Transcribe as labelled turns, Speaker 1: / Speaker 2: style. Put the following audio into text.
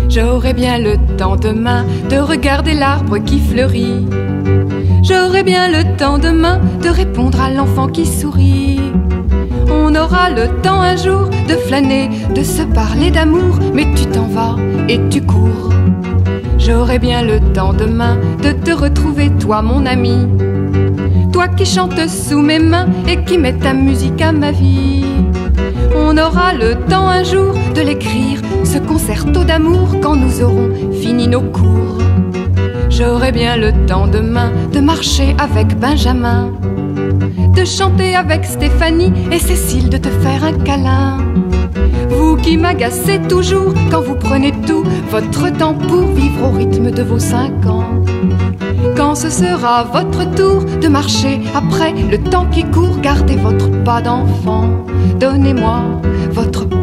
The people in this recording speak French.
Speaker 1: J'aurai bien le temps demain de regarder l'arbre qui fleurit. J'aurai bien le temps demain de répondre à l'enfant qui sourit. On aura le temps un jour de flâner, de se parler d'amour, mais tu t'en vas et tu cours. J'aurai bien le temps demain de te retrouver, toi mon ami, toi qui chantes sous mes mains et qui mets ta musique à ma vie. On aura le temps un jour de l'écrire, ce concerto d'amour, quand nous aurons fini nos cours. J'aurai bien le temps demain de marcher avec Benjamin, de chanter avec Stéphanie et Cécile, de te faire un câlin. Vous qui m'agacez toujours quand vous prenez tout votre temps pour vivre au rythme de vos 5 ans. Quand ce sera votre tour de marcher après le temps qui court, gardez votre pas d'enfant. Donnez-moi votre